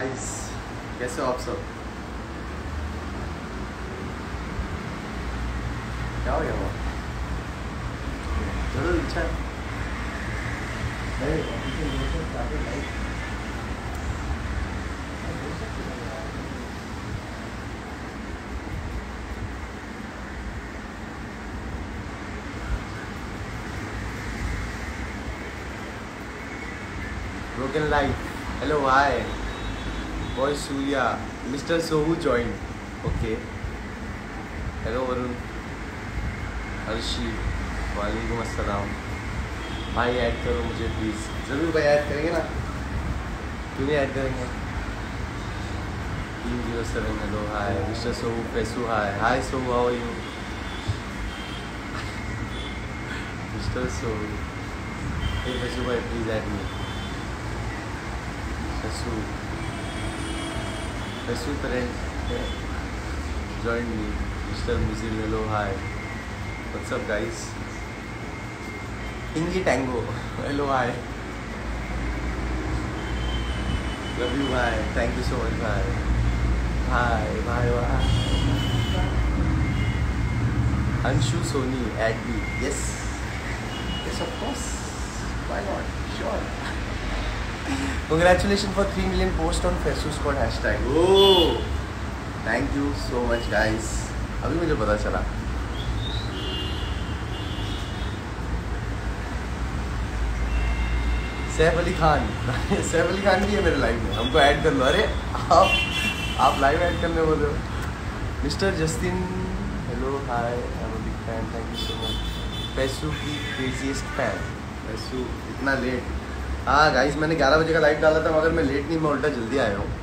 कैसे हो आप सब? क्या हो गया वो? जरूर इच्छा है। Broken life. Hello, hi. Boy Surya, Mr. Sohu joined. Okay. Hello Varun. Arshi, वालेकुम अस्सलाम। भाई ऐड करो मुझे प्लीज़। ज़रूर भाई ऐड करेंगे ना, क्यों नहीं ऐड करेंगे। 307 हेलो हाय मिस्टर सोहू पैसू हाय हाय सोहू हाउ आर यू मिस्टर सोहू। हे पैसू भाई please add me. Faisu Faisu friend join me mister मुजिल hello hi what's up guys. Tingy Tango, hello hi. Love you bye. Thank you so much bye. Bye bye bye. Anshu Soni add me. Yes. Yes of course. Why not? Sure. Congratulations for 3 million post on Facebook Squad hashtag. Oh. Thank you so much guys. अभी मुझे पता चला। सैफ अली खान सैफ अली खान भी है मेरे live में, हमको add कर लो। अरे आप लाइव ऐड करने बोल रहे हो। Mister Justin hello hi I am a big fan thank you so much. Faisu की क्रेजीएस्ट फैन पैसू इतना लेट। हाँ गाइस मैंने 11 बजे का लाइव डाला था मगर मैं लेट नहीं, मैं उल्टा जल्दी आया हूँ।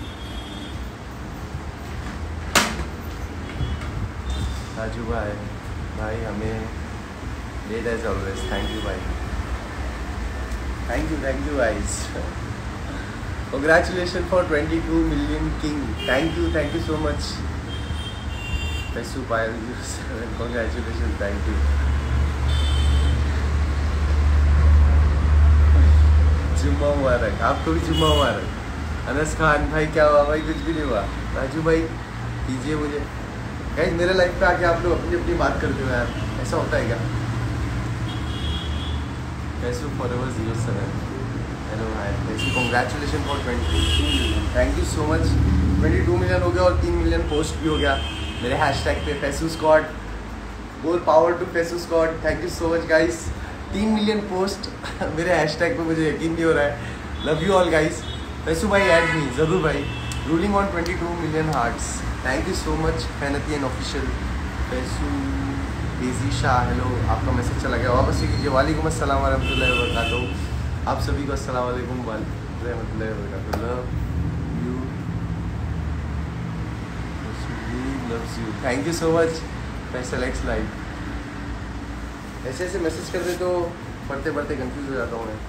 राजू भाई हमें late as always. Thank you भाई, thank you guys. Congratulations for 22 million king. Thank you so much. Pesu Payal 07 congratulations, thank you. जुम्मा मुबारक, आपको भी जुम्मा मुबारक। अनस खान भाई क्या हुआ भाई? कुछ भी नहीं हुआ। राजू भाई कीजिए मुझे। गाइस मेरे लाइफ पे आके आप लोग अपनी अपनी बात करते हो यार, ऐसा होता है क्या? Faisu forever 07 hello hi Faisu congratulation for 22 million. Thank you so much. 22 million हो गया और 3 मिलियन पोस्ट भी हो गया मेरे हैशटैग पे Faisu squad. More power to Faisu squad. Thank you so much guys. 3 million post मेरे हैशटैग पे, मुझे यकीन नहीं हो रहा है। Love you all guys. Faisu भाई ऐड मी ज़रूर भाई। Ruling on 22 million hearts. Thank you so much फैनती and official. Faisu Daisy Shah hello, आपका मैसेज चला गया वापस से कीजिए। वालेकुम अस्सलाम वरहमतुल्लाहि वबरकातुहू। आप सभी को अस्सलाम वालेकुम वरहमतुल्लाहि वबरकातुहू। Love you loves you. Thank you so much Faisal X live. ऐसे ऐसे मैसेज कर दे तो पढ़ते पढ़ते कंफ्यूज हो जाता हूँ मैं।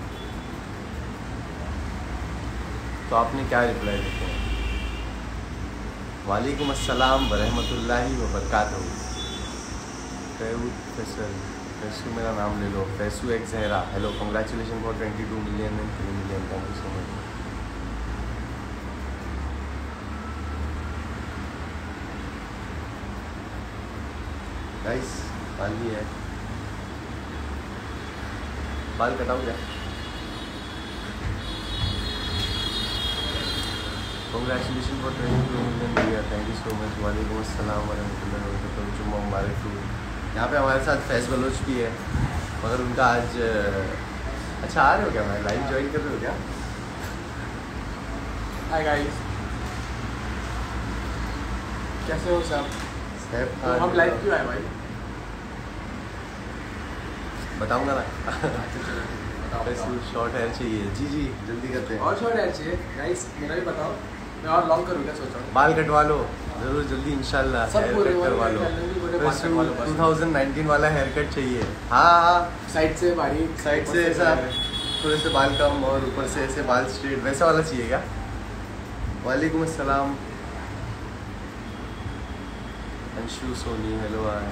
तो आपने क्या रिप्लाई देते हैं? वालेकुम अस्सलाम वरहमतुल्लाहि वबरकातुहू। फैसू मेरा नाम ले लो। फैसू एक Zahra hello congratulation for 22 million and 3 million. Thank you so much. Guys बाल भी है, बाल कटाओ क्या? कॉन्ग्रेचुलेशन फॉर 22 मिलियन भैया। Thank you so much. वालेकुम अस्सलाम वरहमतुल्लाहि वबरकातुहू। जुम्मा मुबारक। यहाँ पे हमारे साथ फैज़ बलोच भी है मगर उनका आज अच्छा आ रहे हो क्या? मैं लाइव ज्वाइन कर रहे हो क्या? हाय गाइस, कैसे हो सब? तो हम लाइव क्यों आए भाई? बताऊंगा ना। शॉर्ट हेयर चाहिए जी जी जल्दी करते हैं। और शॉर्ट हेयर चाहिए गाइस, मेरा भी बताओ। मैं और लॉन्ग करूँ क्या सोच रहा हूँ। बाल कटवा लो जरूर जल्दी इंशाल्लाह। सब पूरे करवा लो। 2019 वाला हेयर कट चाहिए। हाँ साइड से बारीक, साइड से ऐसा थोड़े से बाल कम और ऊपर से ऐसे बाल स्ट्रेट, वैसा वाला चाहिएगा। वालेकुम अस्सलाम। Anshu Soni hello hi.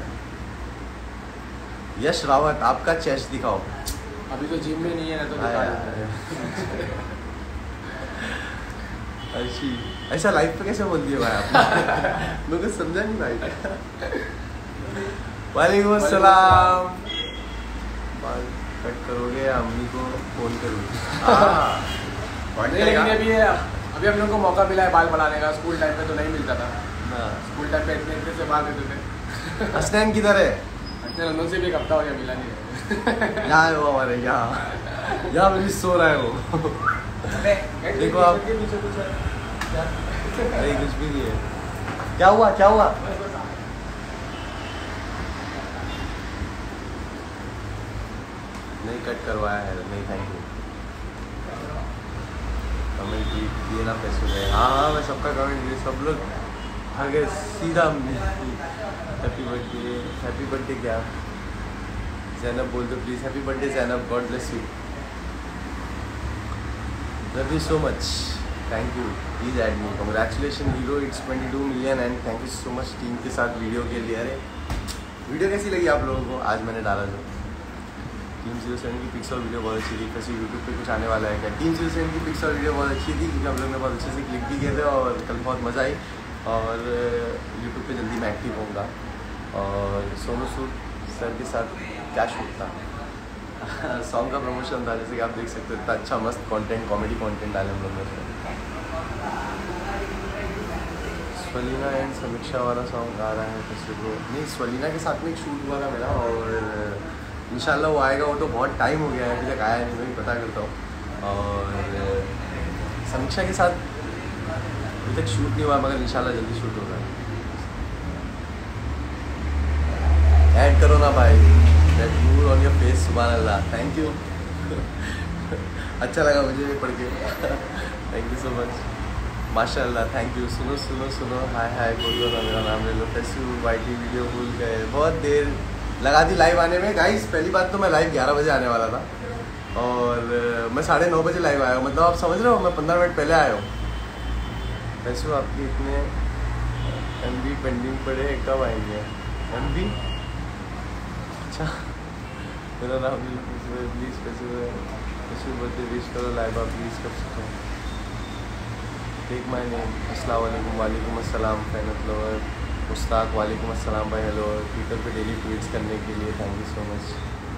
यश रावत आपका चेस्ट दिखाओ। अभी तो जिम में नहीं है ना, तो दिखा देते हैं। अच्छी ऐसा लाइफ पे कैसे बोल दिया भाई आपने? मैं कुछ समझा नहीं भाई। वालेकुम अस्सलाम। बाल कट करोगे या अम्मी को फोन करोगे? लेकिन अभी हम लोग को मौका मिला है बाल बढ़ाने का। स्कूल टाइम पे तो नहीं मिलता था। स्कूल टाइम पे इतने से बाल देते थे। हसनैन किधर है? लंदन से भी एक हफ्ता हो गया, मिला नहीं। यहाँ है वो हमारे यहाँ मेरी सो रहा है वो। देखो आप, अरे कुछ भी नहीं है। क्या हुआ क्या हुआ? नहीं कट करवाया है, नहीं थैंक यू। कमेंट दिए ना पैसों में। हाँ मैं सबका कमेंट दिए, सब लोग आगे सीधा हैप्पी बर्थडे क्या जैनब बोल दो please. Happy birthday Zainab, god bless you, love you so much, thank you, please add me, congratulation hero, it's 22 million and thank you so much team के साथ वीडियो के लिए। अरे वीडियो कैसी लगी आप लोगों को? आज मैंने डाला जो टीम 07 की पिक्स और वीडियो बहुत अच्छी थी। वैसे यूट्यूब पे कुछ आने वाला है क्या? टीम 07 की पिक्स और वीडियो बहुत अच्छी थी क्योंकि हम लोग ने बहुत अच्छे से क्लिक भी किए थे और कल बहुत मज़ा आई। और यूट्यूब पे जल्दी मैं एक्टिव होऊंगा। और सोनू सूद सर के साथ क्या शूट था, सॉन्ग का प्रमोशन था, जैसे कि आप देख सकते हो। इतना अच्छा मस्त कंटेंट, कॉमेडी कंटेंट डाले हम लोग ने। स्वलीना एंड समीक्षा वाला सॉन्ग आ रहा है किसी को? नहीं, स्वलीना के साथ में एक शूट हुआ था मेरा और इंशाल्लाह वो आएगा। वो तो बहुत टाइम हो गया है, अभी तक आया नहीं, मैं भी पता करता हूँ। और समीक्षा के साथ अभी तक शूट नहीं हुआ मगर इंशाल्लाह जल्दी शूट होगा। ऐड करो ना भाई, that mood on your face, सुभान अल्लाह, थैंक यू। अच्छा लगा मुझे भी पढ़ के, थैंक यू सो मच, माशाल्लाह, थैंक यू। सुनो सुनो सुनो, हाय हाय बोल दो ना, मेरा नाम ले लो। फैसू वाईटी वीडियो भूल गए, बहुत देर लगा दी लाइव आने में। गाइस पहली बात तो मैं लाइव 11 बजे आने वाला था और मैं 9:30 बजे लाइव आया हूँ। मतलब आप समझ रहे हो, मैं 15 मिनट पहले आया हूँ। फैसू आपके इतने MB पेंडिंग पड़े हैं, कब आएंगे MB? अच्छा मेरा नाम प्लीज़ फैसू बर्थडे विश करो लाइव आप प्लीज़ कर सकते हो। टेक माई नेम, अस्सलाम वालेकुम। वालेकुम अस्सलाम फैनत लोअर मुस्ताक, वालेकुम अस्सलाम भाई, हेलो। ट्विटर पे डेली ट्वीट्स करने के लिए thank you so much.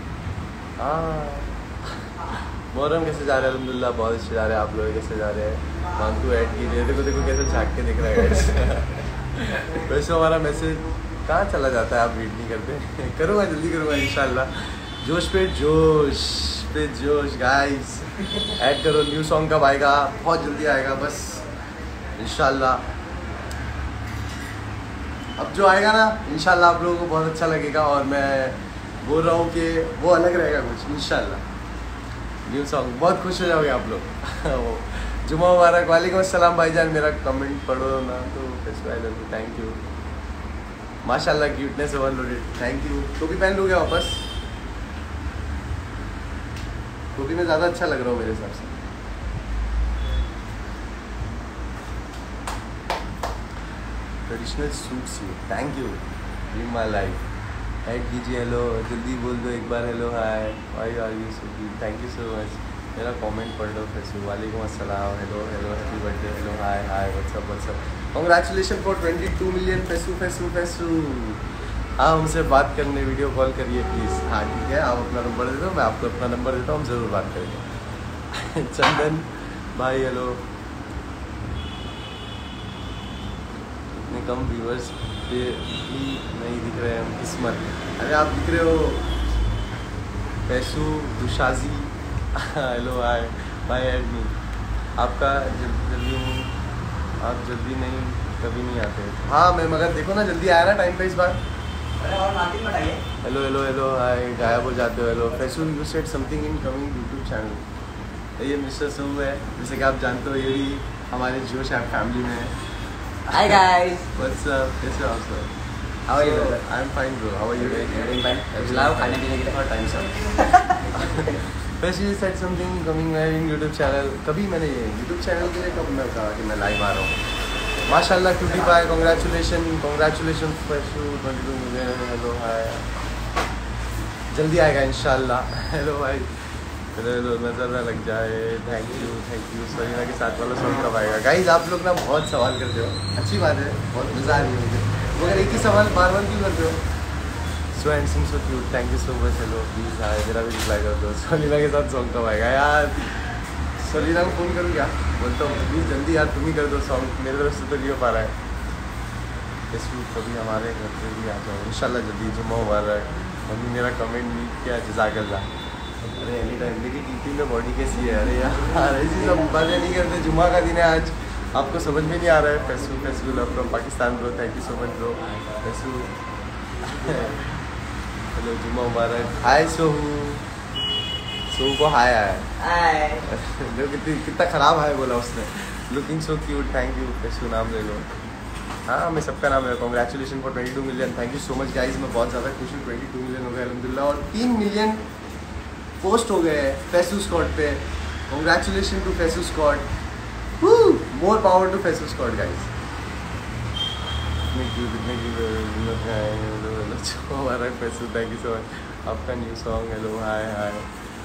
Muharram कैसे जा रहे हैं? अल्हम्दुलिल्लाह बहुत अच्छे जा रहे हैं। आप लोग कैसे जा रहे हैं? मांगू ऐड कीजिए। देखो देखो कैसे झाँक के दिख रहा है। वैसे हमारा मैसेज कहाँ चला जाता है, आप रीड नहीं करते। करूँगा, जल्दी करूँगा इंशाल्लाह। जोश पे जोश गाइस, ऐड करो। न्यू सॉन्ग कब आएगा? बहुत जल्दी आएगा बस इंशाल्लाह। अब जो आएगा ना इंशाल्लाह आप लोगों को बहुत अच्छा लगेगा और मैं बोल रहा हूँ कि वो अलग रहेगा कुछ इंशाल्लाह। न्यू सॉन्ग, बहुत खुश हो जाओगे आप लोग। जुम्मा मुबारक। वालेकुम अस्सलाम भाईजान, मेरा कमेंट पढ़ो ना तो थैंक यू। माशाल्लाह क्यूटनेस ओवरलोडेड, थैंक यू। टोपी पहन लोगे वापस? टोपी में ज़्यादा अच्छा लग रहा हूँ मेरे हिसाब से। Traditional suits you, thank you, in my life. Add कीजिए, हेलो जल्दी बोल दो एक बार, hello hi, why are you so cute, thank you so much. मेरा कमेंट पढ़ लो फैसू। वालेकुम अस्सलाम, hello hello, happy birthday, hello hi hi, what's up. Congratulation for 22 million Faisu. हाँ हमसे बात करने वीडियो कॉल करिए प्लीज़। हाँ ठीक है, आप अपना नंबर दे दो, मैं आपको अपना नंबर देता हूँ, हम ज़रूर बात करेंगे। चंदन भाई हेलो। इतने कम व्यूअर्स पे भी नहीं दिख रहे हैं, किस्मत। अरे आप दिख रहे हो फैसू दुशाजी। Hello hi bye add me. आपका जल्दी हूँ, आप जल्दी नहीं कभी नहीं आते। हाँ मैं मगर देखो ना जल्दी आया ना टाइम पे इस बार। हेलो हेलो हेलो हाय, गायब हो जाते हो। Hello Faisu, you said something in coming YouTube channel. ये मिस्टर सू है, जैसे कि आप जानते हो, ये भी हमारे जोश ऐप फैमिली में है। हाय गाइस, व्हाट्स अप, कैसे हो आप sir? How are you? I am fine bro, how are you? Doing fine. बुलाओ खाने पीने के लिए। और time sir. Faisu said something coming in YouTube channel. कभी मैंने ये यूट्यूब चैनल के लिए कब मैं कहा कि मैं लाइव आ रहा हूँ? माशाल्लाह क्यूटी पाए, congratulation Faisu 22 million. Hello hi, जल्दी आएगा इंशाल्लाह। हेलो भाई, नजर ना लग जाए। Thank you. सरीना के साथ वाला सॉन्ग कब आएगा? गाइज आप लोग ना बहुत सवाल करते हो, अच्छी बात है, बहुत मज़ा आ रही है मुझे, मगर एक ही सवाल बार बार क्यों करते हो? So handsome so cute, thank you so much. Hello please hi, मेरा भी रिप्लाई कर दो। सरीना के साथ सॉन्ग कब आएगा यार? सरीना को फ़ोन करूँ क्या? बोलता हूँ प्लीज़ जल्दी यार, तुम ही कर दो सॉन्ग, मेरे तरफ से तो नहीं हो पा रहा है। कभी हमारे घर पे भी आ जाओ इंशाल्लाह जल्दी। जुम्मा मुबारक। मम्मी मेरा कमेंट नहीं किया, जज़ाकल्लाह। अरे एनी टाइम देखिए डीपी में बॉडी कैसी है? अरे यार ऐसी सब बातें नहीं करते, जुम्मा का दिन है आज, आपको समझ में नहीं आ रहा है। Faisu love from Pakistan bro, thank you so much bro. Faisu hello जुम्मा मुबारक। हाय सोहू को हाय आया कितना ख़राब हाय बोला उसने। Looking so cute, thank you. Faisu नाम ले लो। हाँ मैं सबका नाम है। Congratulation for 22 million, thank you so much guys. मैं बहुत ज़्यादा खुश हूँ, 22 मिलियन हो गए अल्हम्दुलिल्लाह, और 3 मिलियन पोस्ट हो गए हैं फैसू स्क्वाड पे। Congratulation to Faisu squad, more power to Faisu squad guys. हमारा Faisu, thank you so much. आपका new song hello hi hi.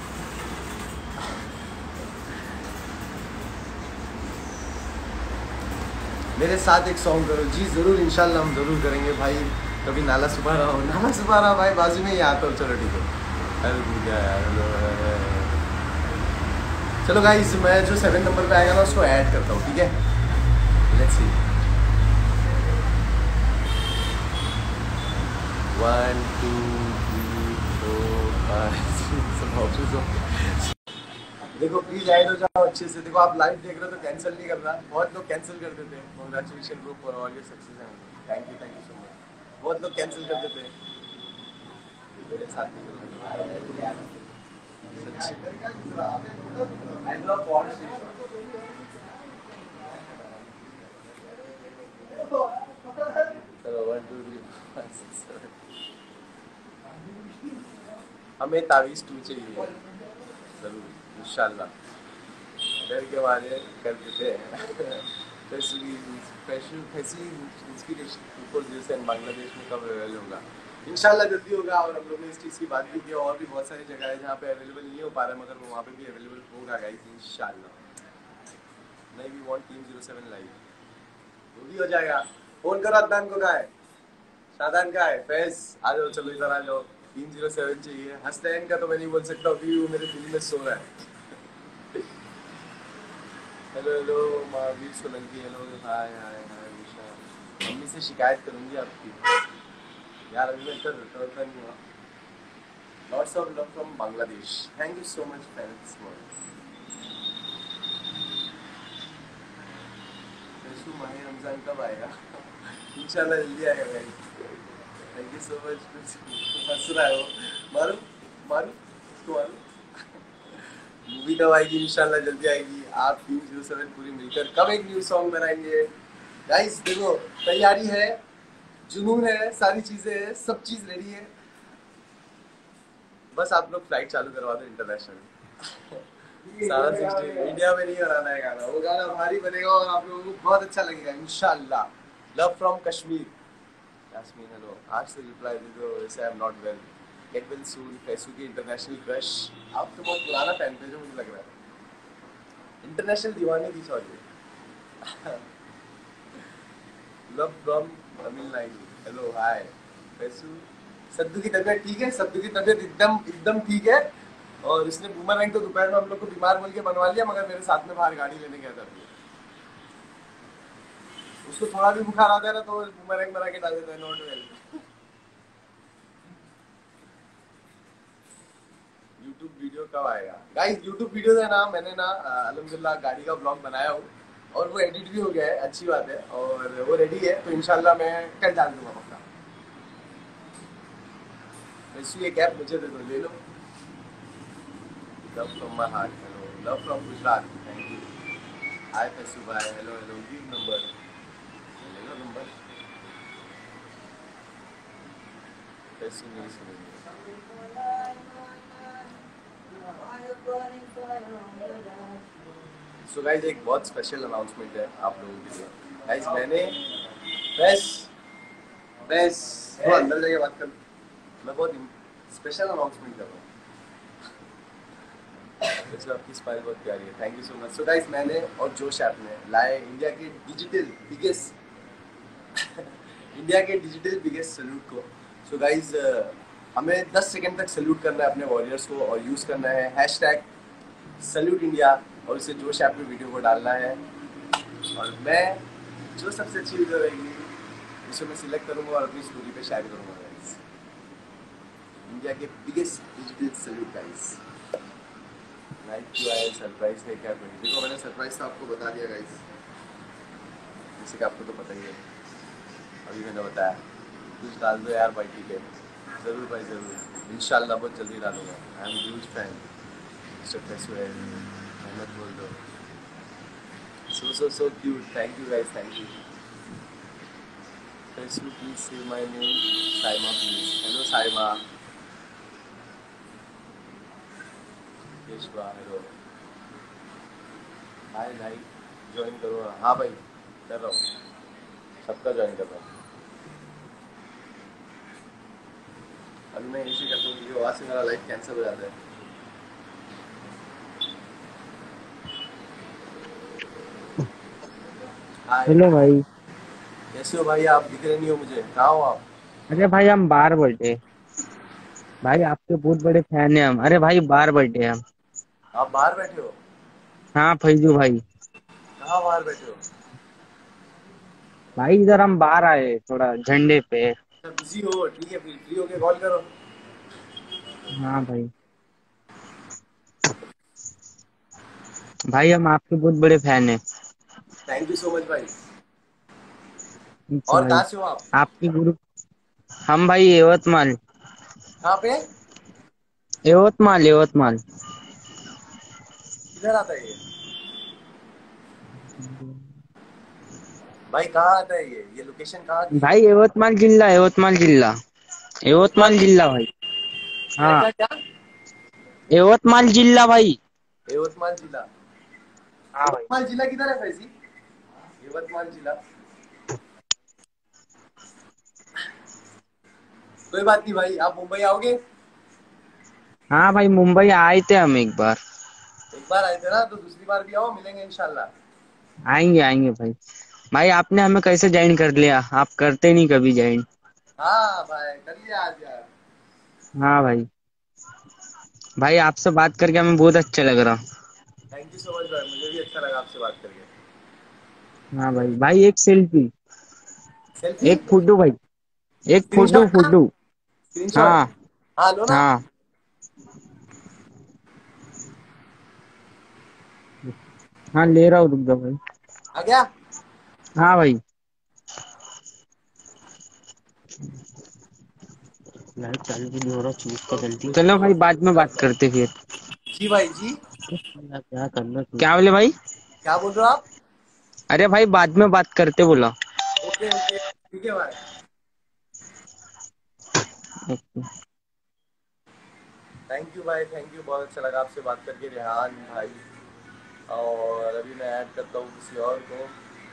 मेरे साथ एक सॉन्ग करो जी, ज़रूर इंशाल्लाह हम ज़रूर करेंगे भाई। कभी नाला सुपारा हो, नाला सुपारा भाई बाजू में ही आता हूँ। चलो ठीक है, चलो गाइस मैं जो 7 नंबर पे आएगा ना उसको ऐड करता हूँ, ठीक है? Let's see. 1 2 3 4 5 6 देखो प्लीज ऐड हो जाओ अच्छे से। देखो आप लाइव देख रहे हो तो कैंसिल नहीं करना, बहुत लोग कैंसिल कर देते हैं। Congratulation bro for all your success and thank you so much. बहुत लोग कैंसिल कर देते हैं, मेरे साथ नहीं हमें तावीज़ 2 चाहिए ज़रूर इंशाल्लाह, डर के मारे कर देते हैं। इंस्पिरेशन बांग्लादेश में कब अवेलेबल होगा? इंशाल्लाह जल्दी होगा। और हम लोग ने इस चीज़ की बात भी की, और भी बहुत सारी जगह है जहाँ पे अवेलेबल नहीं हो पा रहा है, मगर वो वहाँ पे भी अवेलेबल होगा गाइस इंशाल्लाह। नहीं वी वांट टीम 07 लाइव, वो भी हो जाएगा। फोन करो अदनान को, कहाँ है शादान, कहाँ है फैज? आ जाओ, चलो इधर आ जाओ। टीम 07 चाहिए। हसनैन का तो मैं नहीं बोल सकता, अभी वो मेरे दिल में सो रहा है। Hello Mahavir Solanki, hello hi hi hi Nisha. Mummy से शिकायत करूंगी आपकी यार, अभी मैं इतना रिटर्न नहीं हुआ। Lots of love from Bangladesh, thank you so much friends. Faisu माह रमजान कब आएगा? इंशाल्लाह जल्दी आएगा भाई, थैंक यू सो मच। हंस रहा है वो, मारू मारू उसको मारू। मूवी कब आएगी? इंशाल्लाह जल्दी आएगी। आप टीम 07 पूरी मिलकर कब एक न्यू सॉन्ग बनाएंगे? गाइस देखो तैयारी है, जुनून है, सारी चीजें हैं, सब चीज रेडी है, बस आप लोग फ्लाइट चालू करवा दो इंटरनेशनल। सारा सिस्टम इंडिया में नहीं बनाना है गाना, वो गाना भारी बनेगा और आप लोगों को बहुत अच्छा लगेगा इंशाल्लाह। Love from Kashmir, Yasmin hello. आज से रिप्लाई दे दो, वैसे I am not well, get well soon. Faisu की इंटरनेशनल क्रश, आप तो बहुत पुराना फैन थे जो मुझे लग रहा है। इंटरनेशनल दीवाने की sorry. Love from Tamil Nadu, hello hi. Faisu सद्दू की तबीयत ठीक है? सद्दू की तबीयत एकदम ठीक है। और इसने बूमरैंग तो दोपहर में हम लोग को बीमार बोल के बनवा लिया, मगर मेरे साथ में बाहर गाड़ी लेने गया था। उसको थोड़ा भी बुखार आता है ना तो बूमरैंग बना के डाल देता है, नॉट वेल। यूट्यूब वीडियो कब आएगा? गाइस यूट्यूब वीडियो है ना, मैंने ना अल्हम्दुलिल्लाह गाड़ी का ब्लॉग बनाया हूँ और वो एडिट भी हो गया है, अच्छी बात है, और वो रेडी है, तो इंशाल्लाह मैं कल डाल दूंगा पक्का। वैसे ये कैप मुझे दे दो, ले लो। Love from my heart, hello. Love from Gujarat, thank you. Hi Faisu भाई, हेलो हेलो। गिव नंबर, ले लो नंबर। फैसू नहीं सुनेंगे। सो गाइस एक बहुत स्पेशल अनाउंसमेंट है आप लोगों के लिए। गाइस मैंने बस वो अंदर जाके बात कर, मैं बहुत स्पेशल अनाउंसमेंट कर रहा हूँ। वैसे आपकी स्माइल बहुत प्यारी है, thank you so much. So guys, मैंने और जोश ऐप ने लाए इंडिया के डिजिटल बिगेस्ट सल्यूट को। सो गाइस, हमें 10 सेकंड तक सल्यूट करना है अपने वॉरियर्स को और यूज़ करना है हैशटैग सल्यूट इंडिया और उसे जोश ऐप में वीडियो को डालना है। और मैं जो सबसे अच्छी वीडियो रहेगी उसे मैं सिलेक्ट करूँगा और अपनी स्टोरी पे शेयर करूँगा गाइस। इंडिया के biggest digital salute guys. Like क्यों आया, सरप्राइज है क्या? कोई देखो, मैंने सरप्राइज तो आपको बता दिया गाइस, जैसे कि आपको तो पता ही है, अभी मैंने बताया। कुछ डाल दो यार भाई, ठीक है, ज़रूर भाई ज़रूर, इंशाल्लाह बहुत जल्दी डालूंगा। I am huge fan mister Faisu है, मेहनत बोल दो। So cute, thank you guys, thank you. Faisu please say my name, Saima please. Hello Saima. Keshava hello, hi भाई, ज्वाइन करो। हाँ भाई, कर रहा हूँ, सबका ज्वाइन कर रहा हूँ। अभी मैं इसी करता हूँ क्योंकि वहाँ से मेरा लाइफ कैंसिल हो जाता है। हाय, हेलो भाई। कैसे हो भाई? आप दिख रहे नहीं हो मुझे, कहाँ हो आप? अरे भाई हम बाहर बैठे। भाई आपके बहुत बड़े फैन है हम। अरे भाई बाहर बैठे हम। आप बाहर बैठे हो? हाँ फैजू भाई। कहाँ बाहर बैठे हो? भाई इधर हम बाहर आए थोड़ा झंडे पे। अच्छा बिजी हो, ठीक है, फिर फ्री होके कॉल करो। हाँ भाई। भाई हम आपके बहुत बड़े फैन है। थैंक यू सो मच भाई। अच्छा और भाई। कहाँ से हो आप? आपकी ग्रुप। हम भाई यवतमाल। कहाँ पे? यवतमाल यवतमाल। किधर आता है ये भाई? कहाँ आता है ये लोकेशन कहाँ की है? भाई यवतमाल जिला यवतमाल जिला। यवतमाल यवतमाल जिला जिला? भाई। क्या हाँ क्या क्या? यवतमाल जिला भाई। यवतमाल जिला? हाँ भाई। यवतमाल जिला किधर है फैजी? यवतमाल जिला, कोई बात नहीं भाई, आप मुंबई आओगे? हाँ भाई मुंबई आए थे हम एक बार। एक बार आए थे ना, तो दूसरी बार भी आओ, मिलेंगे इंशाल्लाह। आएंगे आएंगे भाई। भाई आपने हमें कैसे ज्वाइन कर लिया? आप करते नहीं कभी ज्वाइन। हाँ भाई, कर लिया आज यार। हाँ भाई। भाई आपसे बात करके हमें बहुत अच्छा लग रहा। थैंक यू सो मच भाई, मुझे भी अच्छा लगा आपसे बात करके। हाँ भाई। भाई एक सेल्फी। सेल्फी? एक फोटो भाई। एक फोटो स्क्रीनशॉट ना? फोटो। स्क्रीनशॉट? हाँ हाँ लो ना। हाँ। हाँ ले रहा हूँ रुक जाओ भाई। आ गया? हाँ भाई। लाइट चालू भी नहीं हो रहा चीज का जल्दी। चलो भाई बाद में बात करते फिर। जी भाई जी। क्या करना क्या बोले भाई? क्या बोल रहे हो आप? अरे भाई बाद में बात करते बोला। ओके ओके, ठीक है भाई। थैंक यू भाई, थैंक यू, बहुत अच्छा लगा आपसे बात करके रेहान भाई। और अभी मैं ऐड करता हूँ किसी और को।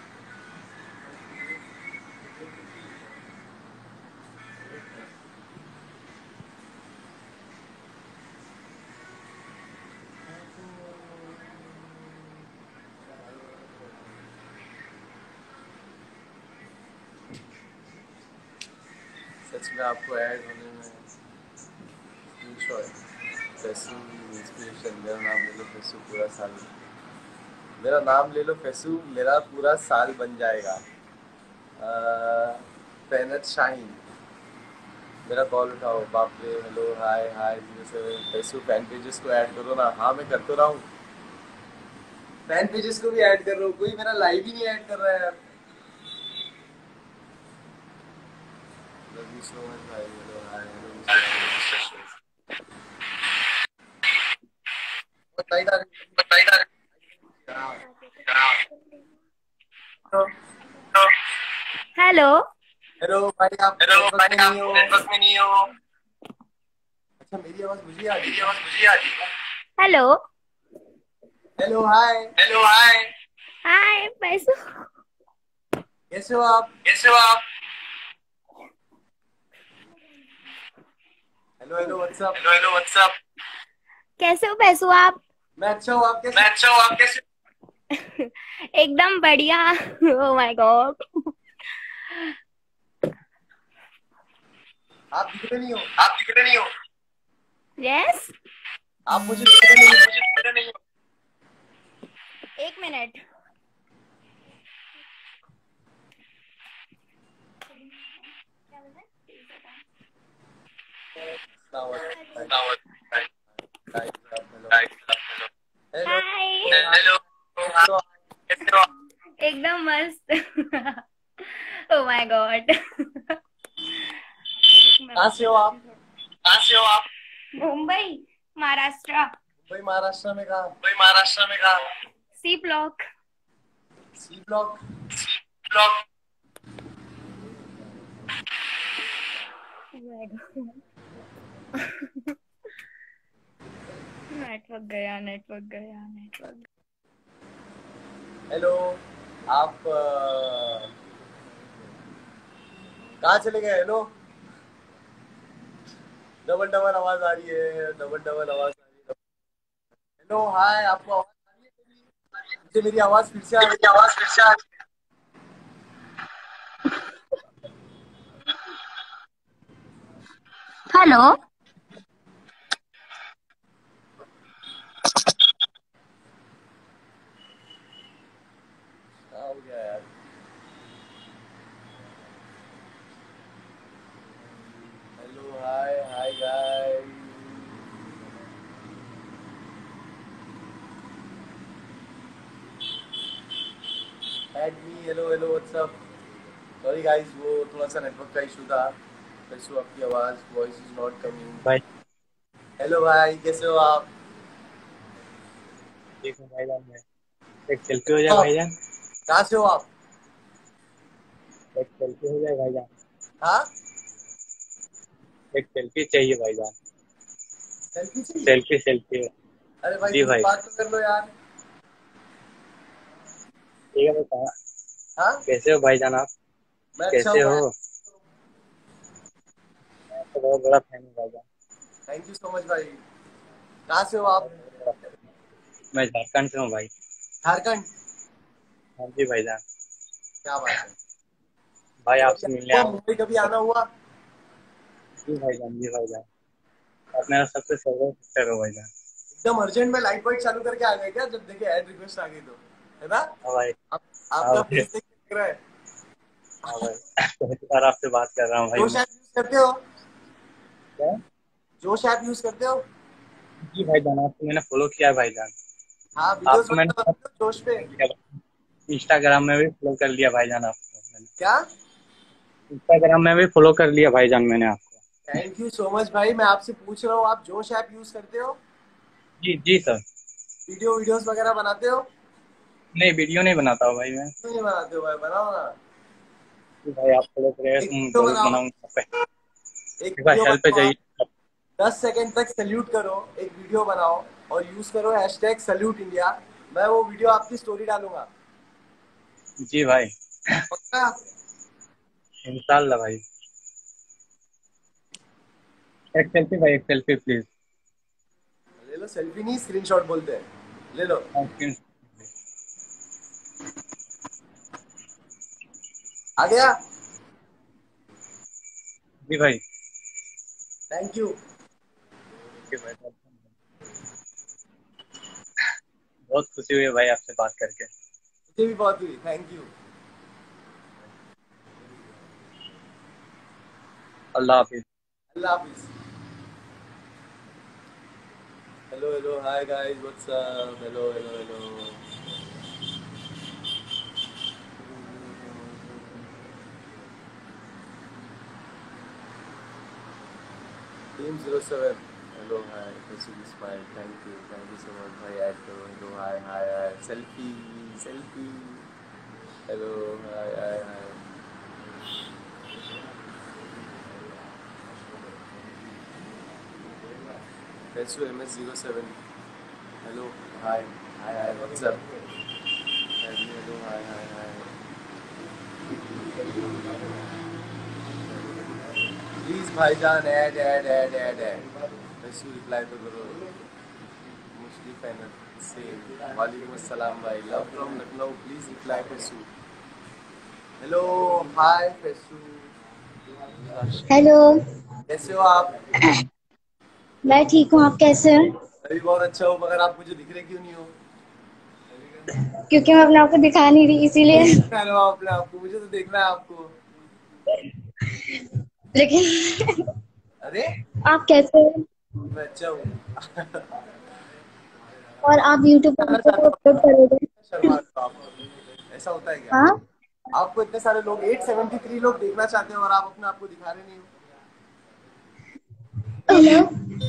सच में आपको ऐड होने में फैसू इंस्पिरेशन, मेरा नाम ले लो फैसू, पूरा साल, मेरा नाम ले लो फैसू, मेरा पूरा साल बन जाएगा। फैनत शाहीन, मेरा कॉल उठाओ, बाप रे, हेलो हाय हाय, जैसे फैसू फैन पेजेस को ऐड करो ना। हाँ मैं कर तो रहा हूँ, फैन पेजेस को भी ऐड कर रहा हूँ, कोई मेरा लाइव ही नहीं ऐड कर रहा है यार। लव यू सो मच भाई, हेलो हाय हेलो। बताइए हेलो। हेलो भाई, आप नेटवर्क में नहीं हो? अच्छा, मेरी आवाज मुझे आ रही है? Hello. Hello hi. Hi Faisu. कैसे हो आप? Hello hello what's up. कैसे हो पैसू आप? मैं अच्छा हूँ, आप कैसे? एकदम बढ़िया। Oh my god. आप दिख रहे नहीं हो। यस। आप मुझे दिख रहे नहीं हो। एक मिनट। हेलो। हाय। हेलो। एकदम मस्त। Oh my god. कहाँ से हो आप? मुंबई, महाराष्ट्र। मुंबई महाराष्ट्र में कहाँ? C block. C block. Network गया। हेलो। आप कहाँ चले गए? हेलो। डबल आवाज आ रही है, डबल आवाज आ रही है। हेलो हाय, आपको आवाज आ रही है? मुझे मेरी आवाज फिर से आ रही है। हेलो। क्या हो गया यार? Hello hi guys. Add me. Hello what's up. Sorry guys, वो थोड़ा सा नेटवर्क का इशू था। कैसे हो? आपकी आवाज वॉइस इज नॉट कमिंग। भाई हेलो भाई, कैसे हो आप? ठीक है भाईजान। मैं एक सेल्फी हो जाए आप भाईजान। कहाँ से हो आप? एक सेल्फी हो जाए भाईजान। हाँ, एक सेल्फी चाहिए भाईजान। सेल्फी चाहिए? Selfie selfie. अरे भाई, जी थोड़ी भाई। बात तो कर लो यार। ठीक है भाई। हाँ, कैसे हो भाईजान आप? मैं अच्छा कैसे हूँ भाई। हो? मैं तो बहुत बड़ा फैन हूँ भाईजान। थैंक यू सो मच भाई। कहाँ से हो आप? मैं झारखंड से हूँ भाई। झारखंड। हाँ जी भाईजान। क्या बात है। भाई तो आपसे कभी मिलने आना हुआ, आऊँ। मुंबई कभी आना हुआ? जी भाईजान, जी भाईजान। आप मेरा सबसे फेवरेट सिस्टर हो भाईजान। एकदम अर्जेंट में लाइट वाइट चालू करके आ गए क्या जब देखे ऐड रिक्वेस्ट आ गई तो? है ना? हाँ भाई। आप, हाँ आपका भाई। फेस देख के लग रहा है। हाँ भाई। पहली बार आपसे बात कर रहा हूँ भाई जोश मैं। ऐप यूज करते हो? क्या? जोश ऐप यूज करते हो? जी भाईजान, आपको मैंने फॉलो किया है भाईजान। हाँ, वीडियोस आपको मैंने वगैरह बनाते हो जोश पे? इंस्टाग्राम में भी फॉलो कर लिया भाईजान आपको मैंने। क्या? इंस्टाग्राम में भी फॉलो कर लिया भाईजान मैंने आपको। थैंक यू सो मच भाई। मैं आपसे पूछ रहा हूँ, आप जोश ऐप यूज करते हो? जी जी सर। वीडियोस वगैरह बनाते हो? नहीं, वीडियो नहीं बनाता हूँ भाई मैं। क्यों नहीं बनाते हो भाई? बनाओ ना। जी भाई, आप फॉलो करें एक तो मैं वीडियो जरूर बनाओ। बनाऊंगा पे। एक जी भाई, वीडियो हेल्प पे बनाओ आप। जाइए। 10 सेकंड तक सल्यूट करो। एक वीडियो बनाओ और यूज करो हैशटैग सल्यूट इंडिया। मैं वो वीडियो आपकी स्टोरी डालूंगा। जी भाई। पक्का? इंशाल्लाह भाई। एक सेल्फी भाई, एक सेल्फी प्लीज। ले लो। सेल्फी नहीं, स्क्रीनशॉट बोलते हैं। ले लो। आ गया। जी भाई। Thank you. जी भाई, बहुत खुशी हुई है भाई आपसे बात करके। मुझे भी बहुत हुई। Thank you. अल्लाह हाफिज। अल्लाह हाफिज। Hello hi guys, what's up. Hello. Team 07। Hello hi, कैसे भी smile. Thank you so much भाई। ऐड करो। Hello hi selfie. Hello hi. कैसे हो MS07? Hello hi what's up. Hello hi. Please भाईजान ऐड। कैसे रिप्लाई तो करो। मोस्टली फैन सेम वालेकुम अस्सलाम भाई love from Lucknow please reply Faisu hello hi Faisu hello. कैसे हो आप मैं ठीक हूँ, आप कैसे हैं? मैं भी बहुत अच्छा हूँ मगर आप मुझे दिख रहे क्यों नहीं हो क्योंकि मैं अपने आप को दिखा नहीं रही इसीलिए। नहीं दिखा रहे हो अपने आपको मुझे तो देखना है आपको लेकिन अरे आप कैसे हैं? मैं अच्छा हूँ और आप यूट्यूब पर जानना वीडियो चाहते को हो अपलोड करोगे? शर्मा रहे हो आप ऐसा होता है क्या हाँ। आपको इतने सारे लोग 873 लोग देखना चाहते हैं और आप अपने आप को दिखा रहे नहीं हो हेलो।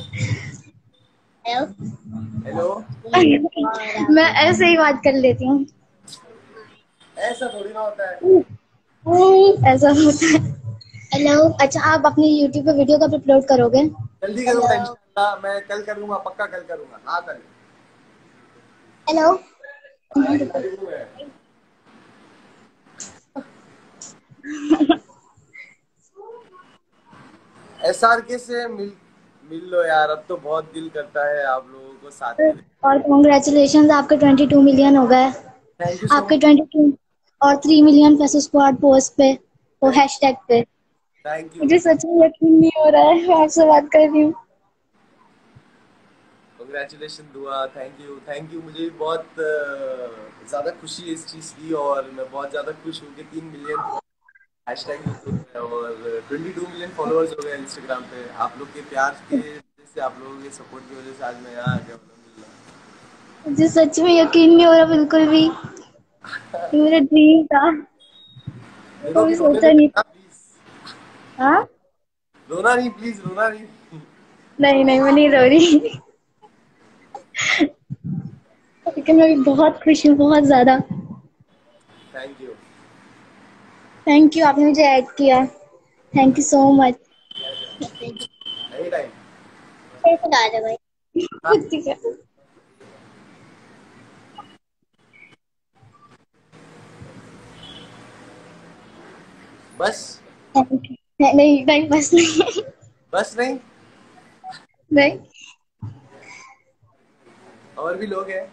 हेलो मैं ऐसे ही बात कर लेती हूँ। ऐसा थोड़ी ना होता है ऐसा होता है। हेलो। अच्छा, आप अपनी यूट्यूब पे वीडियो कब अपलोड करोगे? जल्दी करूंगा इंशाल्लाह मैं कल करूंगा पक्का कल करूंगा हाँ कल हेलो। करूंगा मैं। SRK से मिल लो यार अब तो बहुत दिल करता है आप लोगों को साथ में और कॉन्ग्रेचुलेशन, आपके 22 मिलियन हो गए। थैंक यू सो आपके मच 22 और 3 मिलियन फैसो स्क्वाड पोस्ट पे वो हैशटैग पे। थैंक यू मुझे सच में यकीन नहीं हो रहा है, मैं आपसे बात कर रही हूँ। कांग्रेचुलेशन दुआ थैंक यू मुझे भी बहुत ज़्यादा खुशी है इस चीज़ की और मैं बहुत ज़्यादा खुश हूँ कि 3 मिलियन हैशटैग यूज़ हो गए और 22 मिलियन फॉलोअर्स हो गए इंस्टाग्राम पे आप लोग के प्यार की वजह से आप लोगों के सपोर्ट की वजह से आज मैं यहाँ आ गया अल्हम्दुलिल्लाह मुझे सच में यकीन नहीं हो रहा बिल्कुल भी। ये मेरा ड्रीम था, मैं देखो कभी कि रोने सोचा पे नहीं था। प्लीज हाँ। रोना नहीं प्लीज रोना नहीं नहीं नहीं, मैं नहीं रो रही। लेकिन मैं भी बहुत खुश हूँ, बहुत ज्यादा। थैंक यू थैंक यू, आपने मुझे ऐड किया। Thank you so much. Any time कैसे ला रहे भाई? ठीक है। बस थैंक यू। नहीं नहीं, बस नहीं। बस नहीं नहीं। और भी लोग हैं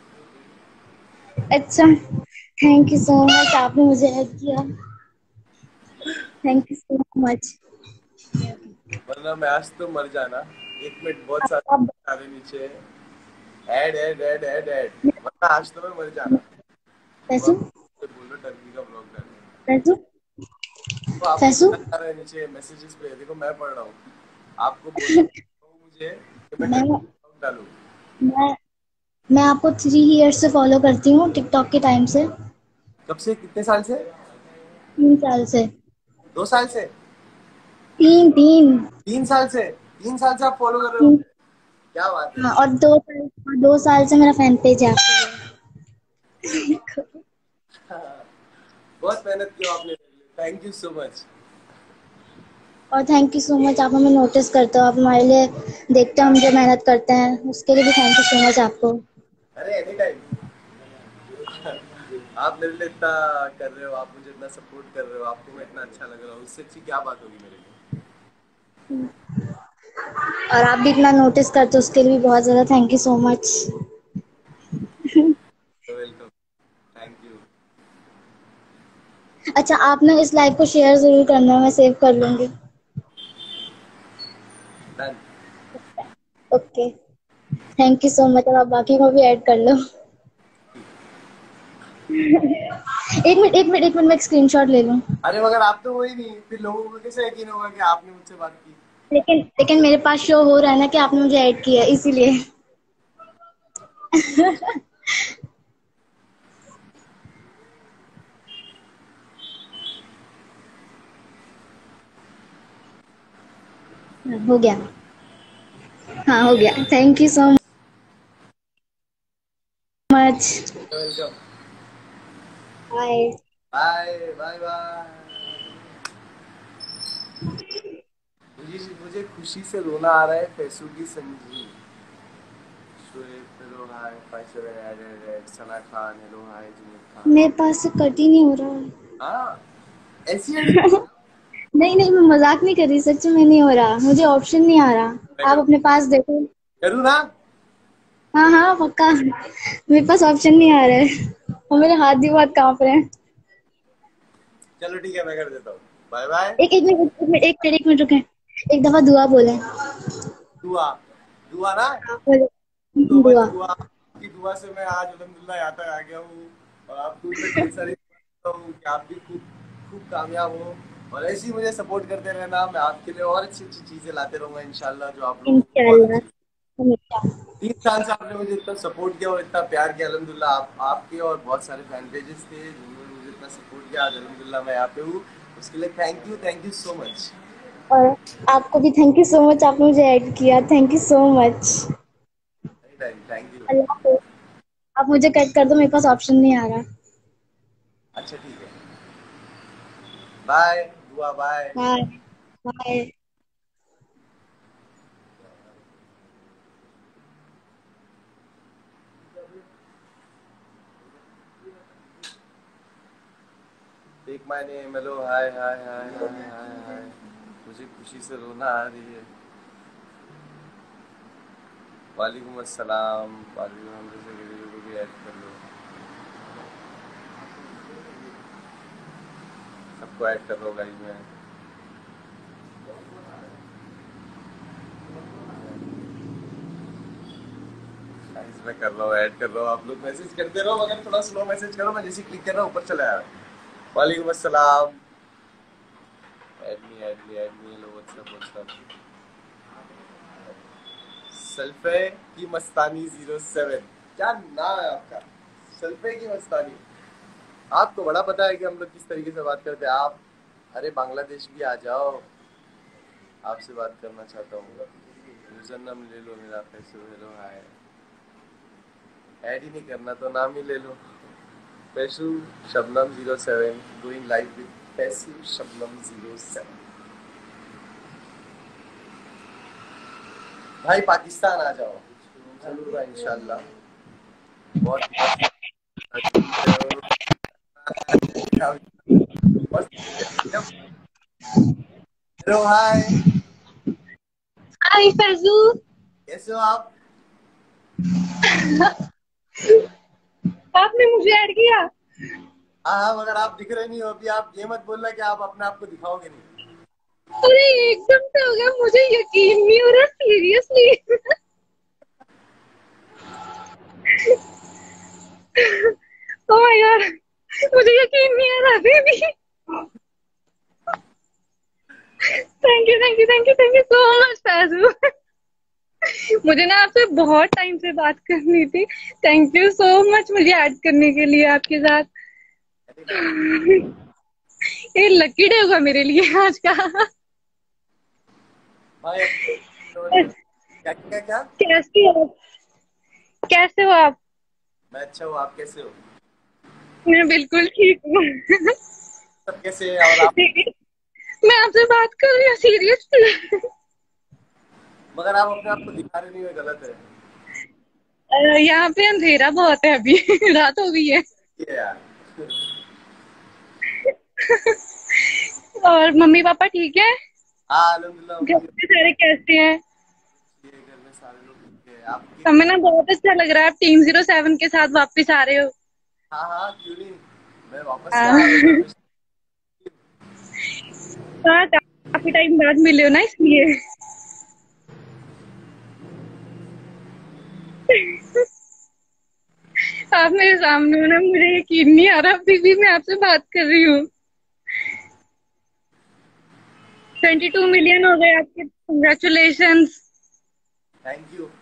अच्छा, थैंक यू सो मच, आपने मुझे ऐड किया। Thank you so much. वरना मैं आज तो मर जाना 1 मिनट बहुत आप सारे नीचे ऐड वरना आज तो मैं मर जाना अब पैसू आप तो बोलो टर्की का ब्लॉग डालो पैसू तो आपको पैसू। पता चल रहा है नीचे मैसेजेस पे देखो मैं पढ़ रहा हूँ आपको बोलना मुझे कि मैं मैं टर्की का ब्लॉग डालूं मैं मैं आपको 3 ईयर्स से फॉलो करती हूँ टिकटॉक के टाइम से। कब से कितने साल से 3 साल से। 2 साल से तीन तीन 3 साल से 3 साल से आप फॉलो कर रहे हो तीन। मुझे क्या बात है हाँ, और 2 साल से मेरा फैन पेज है आपके लिए। बहुत मेहनत की आपने थैंक यू सो मच और थैंक यू सो मच, आप हमें नोटिस करते हो, आप हमारे लिए देखते हो हम जो मेहनत करते हैं, उसके लिए भी थैंक यू सो मच आपको। अरे एनी टाइम आप मेरे लिए इतना कर रहे हो आप मुझे इतना सपोर्ट कर रहे हो आपको मैं इतना अच्छा लग रहा हूँ इससे अच्छी क्या बात होगी मेरे लिए और आप भी इतना नोटिस करते हो, उसके लिए भी बहुत ज़्यादा thank you so much. Welcome thank you अच्छा, आप ना इस लाइव को शेयर ज़रूर करना, मैं सेव कर लूँगी। Done okay, thank you so much. अब आप बाकी को भी ऐड कर लो। एक मिनट मैं एक स्क्रीनशॉट ले लूँ। अरे मगर आप तो वही नहीं फिर लोगों को कैसे यकीन होगा कि आपने मुझसे बात की लेकिन मेरे पास शो हो रहा है ना कि आपने मुझे ऐड किया है, इसीलिए। हो गया। हाँ, हो गया। Thank you so much. Welcome bye. Bye bye bye मुझे खुशी से रोना आ रहा है फैसू की Sanjeev Shoaib hello hi 57 added Sana Khan hello hi Junaid Khan मेरे पास से कट ही नहीं हो रहा। हाँ ऐसी आईडी नहीं नहीं, मैं मजाक नहीं कर रही, सच में नहीं हो रहा, मुझे ऑप्शन नहीं आ मैं रहा। आप करूँ अपने पास देखो। करूँ ना हाँ हाँ पक्का, मेरे पास ऑप्शन नहीं आ रहा है और मेरे हाथ भी बहुत कांप रहे हैं। चलो ठीक है, मैं कर देता हूँ। Bye bye. एक एक मिनट एक मिनट रुके, एक दफा दुआ बोले। दुआ। दुआ ना। हाँ, बोले। तो भाई दुआ। दुआ, आपकी दुआ से मैं आज अल्हम्दुलिल्लाह यहाँ तक आ गया हूँ। और आपको मैं ढेर सारी दुआ करता हूँ कि आप भी खूब खूब कामयाब हो। और ऐसे ही मुझे सपोर्ट करते रहना, मैं आपके लिए और अच्छी अच्छी चीजें लाते रहूंगा इंशाल्लाह, जो आप लोगों को बहुत इंशाल्लाह। अच्छी। 3 साल से आपने मुझे इतना सपोर्ट किया और इतना प्यार किया अल्हम्दुलिल्लाह। आप आपके और बहुत सारे फैन पेजेस थे जिन्होंने मुझे इतना सपोर्ट किया, आज अल्हम्दुलिल्लाह मैं यहाँ पे हूँ। उसके लिए थैंक यू सो मच। और आपको भी थैंक यू सो मच, आपने मुझे ऐड किया, thank you so much. Thank you. अल्लाह हाफ़िज़। आप मुझे कट कर दो, मेरे पास ऑप्शन नहीं आ रहा। अच्छा ठीक है, बाय दुआ, bye. Bye bye. Take my name, hello, hi hi hi hi hi hi. मुझे खुशी से रोना आ रही है। वालेकुम अस्सलाम, वालेकुम, हम जैसे वीडियो को भी ऐड कर लो, सबको ऐड कर लो गाइस में। गाइस मैं कर रहा हूँ, ऐड कर रहा हूँ, आप लोग मैसेज करते रहो, मगर थोड़ा स्लो मैसेज करो, मैं जैसे क्लिक कर रहा हूँ ऊपर चला आया। वालेकुम अस्सलाम, ऐड मी, लो व्हाट्सएप। सल्फे की मस्तानी 07, क्या नाम है आपका? सल्फे की मस्तानी। आपको बड़ा पता है कि हम लोग किस तरीके से बात करते हैं। आप, अरे बांग्लादेश भी आ जाओ, आपसे बात करना चाहता हूँ। यूजर नाम ले लो मेरा, पैसे हेलो हाय। ऐड ही नहीं करना तो नाम ही ले लो, Faisu Shabnam 07, going live with Faisu Shabnam 07। भाई पाकिस्तान आ जाओ, जरूर इंशाल्लाह। बहुत हेलो हाय, हाय फैजू। कैसे हो आप? आपने मुझे ऐड किया? हाँ हाँ, मगर आप दिख रहे नहीं हो अभी। आप ये मत बोलना कि आप अपने आप को दिखाओगे नहीं। अरे एकदम से हो गया, मुझे यकीन नहीं हो रहा सीरियसली। ओह माय गॉड, मुझे यकीन नहीं आ रहा baby. Thank you so much Faizu. मुझे ना आपसे बहुत टाइम से बात करनी थी। थैंक यू सो मच मुझे ऐड करने के लिए आपके साथ। ये लकी डे होगा मेरे लिए आज का। भाई क्या क्या क्या? कैसे हो? कैसे हो आप? मैं अच्छा हूँ, आप कैसे हो? मैं बिल्कुल ठीक हूँ। सब कैसे हैं? और आप? मैं आपसे बात कर रही हूँ सीरियसली। मगर आप अपने आप को दिखा रहे नहीं, हुए गलत है यहाँ पे अंधेरा बहुत है अभी। रात हो गई है। ये यार। और मम्मी पापा ठीक है? हाँ अल्हम्दुलिल्लाह, घर मम्मी पे सारे कैसे हैं? घर में सारे लोग ठीक है। आपके? हमें ना बहुत अच्छा लग रहा है आप टीम 07 के साथ वापस आ रहे हो। हाँ हाँ, क्यों नहीं, मैं वापस हाँ। क्या आ रहा हूँ, मैं हमेशा। हाँ, काफी टाइम बाद मिले हो ना इसलिए। आप मेरे सामने हो ना, मुझे यकीन नहीं आ रहा अभी भी मैं आपसे बात कर रही हूँ। 22 मिलियन हो गए आपके, कंग्रेचुलेशन। Thank you.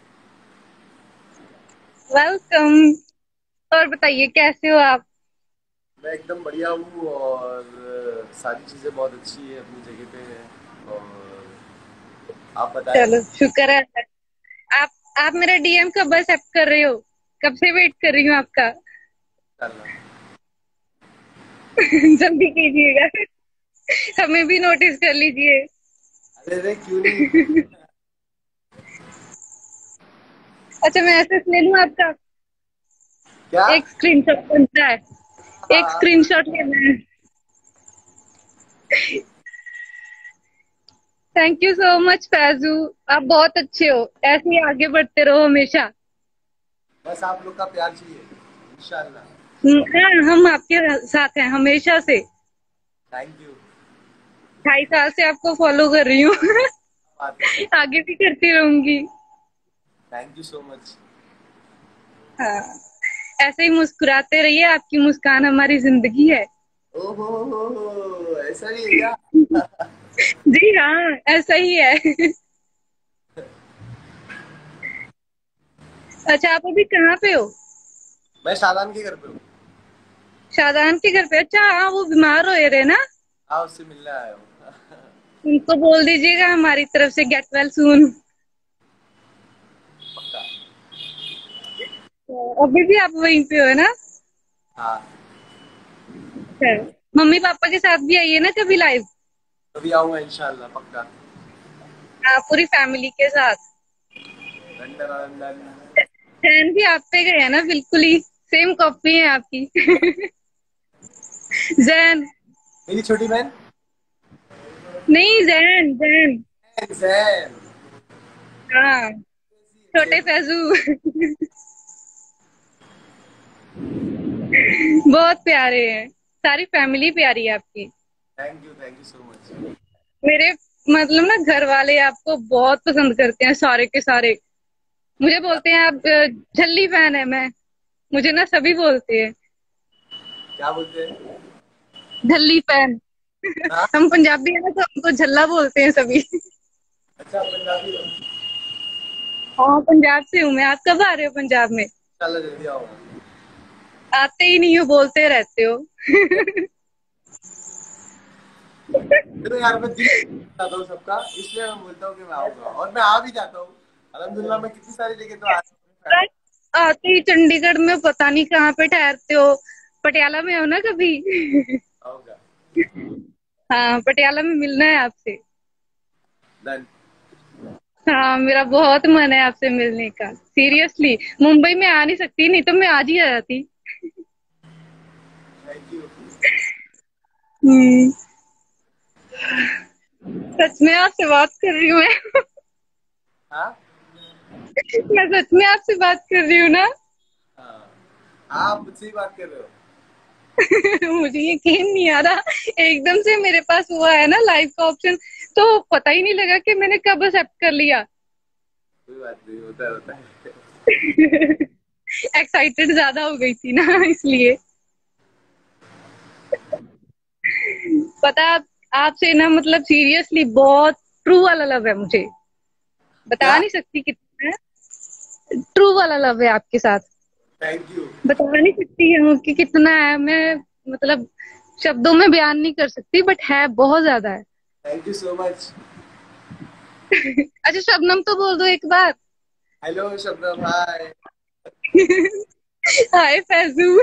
वेलकम। और बताइए कैसे हो आप? मैं एकदम बढ़िया हूँ, और सारी चीज़ें बहुत अच्छी है, अपनी जगह पे है। और आप बताएं। चलो शुक्र है। आप आप मेरा डीएम कब एक्सेप्ट कर रहे हो? कब से वेट कर रही हूँ आपका। इंशाल्लाह। जल्दी कीजिएगा, हमें भी नोटिस कर लीजिए। अरे अरे क्यों नहीं। अच्छा मैं मैसेज ले लूँ आपका? क्या? एक स्क्रीनशॉट बनता है, एक हाँ स्क्रीनशॉट लेना है। Thank you so much Faizu, आप बहुत अच्छे हो, ऐसे ही आगे बढ़ते रहो हमेशा। बस आप लोग का प्यार चाहिए इंशाल्लाह। हाँ, हम आपके साथ हैं हमेशा से। Thank you. 2.5 साल से आपको फॉलो कर रही हूँ। बात है। आगे भी करती रहूंगी। Thank you so much. हाँ, ऐसे ही मुस्कुराते रहिए, आपकी मुस्कान हमारी जिंदगी है। ओहो हो, ऐसा ही है क्या? जी हाँ, ऐसा ही है। अच्छा, आप अभी कहाँ पे हो? मैं शादान के घर पे हूँ। शादान के घर पे? अच्छा, हाँ, वो बीमार हो रहे ना। हाँ, उससे मिलने आया हूँ। उनको बोल दीजिएगा हमारी तरफ से गेट वेल सून। पक्का। अभी भी आप वहीं पे हो ना? हाँ, अच्छा, मम्मी पापा के साथ भी आइए ना कभी लाइव। अभी आऊंगा इंशाल्लाह पक्का। हाँ, पूरी फैमिली के साथ। London London. फैन भी आप पे गए हैं ना, बिल्कुल ही सेम कॉपी है आपकी। जैन। मेरी छोटी बहन नहीं, जैन जैन। जैन। हाँ, छोटे फैजू। बहुत प्यारे हैं। सारी फैमिली प्यारी है आपकी। Thank you so much. मेरे मतलब ना घर वाले आपको बहुत पसंद करते हैं, सारे के सारे। मुझे बोलते हैं आप झल्ली फैन है मैं। मुझे ना सभी बोलते हैं क्या बोलते हैं? झल्ली फैन। हाँ, हम पंजाबी है ना, तो हमको झल्ला बोलते हैं सभी। अच्छा पंजाबी हो। हाँ, पंजाब से हूँ मैं। आप कब आ रहे हो पंजाब में? इंशाल्लाह जल्दी आऊंगा। आते ही नहीं हो, बोलते रहते हो। तो यार मैं दिल चाहता हूँ सबका, इसलिए मैं बोलता हूँ कि मैं आऊंगा और मैं आ भी जाता हूँ। अल्हम्दुलिल्लाह मैं कितनी सारी जगह तो आ चुका हूँ। आते ही चंडीगढ़ में पता नहीं कहाँ पे ठहरते हो। पटियाला में हो ना कभी? आऊंगा। हाँ, पटियाला में मिलना है आपसे। डन। हाँ, मेरा बहुत मन है आपसे मिलने का, सीरियसली। मुंबई में आ नहीं सकती, नहीं तो मैं आज ही आ जाती। Thank you. हम्म। सच में आपसे बात कर रही हूँ मैं। हाँ मैं सच में आपसे बात कर रही हूँ ना। हाँ, आप मुझसे ही बात कर रहे हो। मुझे यकीन नहीं आ रहा। एकदम से मेरे पास हुआ है ना लाइव का ऑप्शन, तो पता ही नहीं लगा कि मैंने कब एक्सेप्ट कर लिया। कोई बात नहीं, होता है। एक्साइटेड ज्यादा हो गई थी ना, इसलिए। पता आपसे ना, मतलब सीरियसली बहुत ट्रू वाला लव है मुझे। बता क्या? नहीं सकती कितना है। ट्रू वाला लव है आपके साथ। Thank you. बता नहीं सकती हूँ कि कितना है। मैं मतलब शब्दों में बयान नहीं कर सकती, बट है बहुत ज्यादा है। Thank you so much. अच्छा, शबनम तो बोल दो एक बार। Hello Shabnam, hi. Hi Faizu.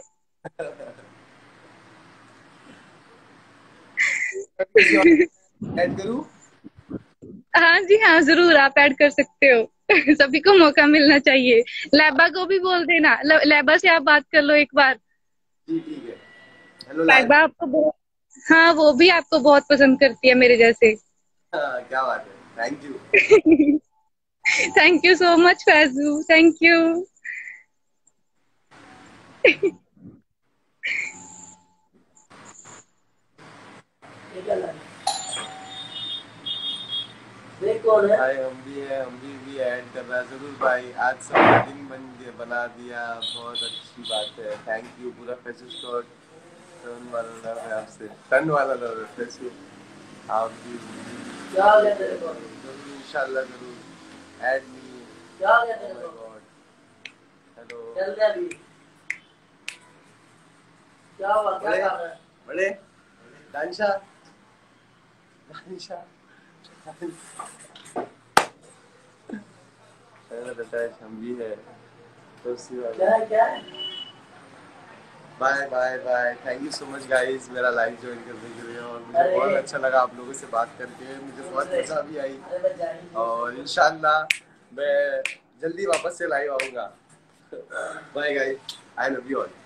किसी और ऐड करूँ? हाँ जी, हाँ, जरूर आप ऐड कर सकते हो। सभी को मौका मिलना चाहिए। लैबा को भी बोल देना, लैबा से आप बात कर लो एक बार। जी ठीक है। Hello live. लैबा आपको बहुत, हाँ, वो भी आपको बहुत पसंद करती है मेरे जैसे। हाँ, क्या बात है, thank you. Thank you so much Faizu, thank you. भाई हम भी ऐड कर रहा है जरूर भाई। आज सबका दिन बना दिया, बहुत अच्छी बात है। Thank you. पूरा फैशन स्टोर टर्न वाला लव है आपसे, टर्न वाला लव है फैशन। आप भी जरूर इंशाल्लाह जरूर ऐड मी। गॉड। हेलो बड़े बड़े दानिशा दानिशा बेटा हम भी है तो उसी वाला। Bye bye bye. Thank you so much guys मेरा लाइव ज्वाइन करने के लिए, और मुझे बहुत अच्छा लगा आप लोगों से बात करके। मुझे बहुत मजा भी आई, और इंशाल्लाह मैं जल्दी वापस से लाइव आऊँगा। Bye guys, I love you all.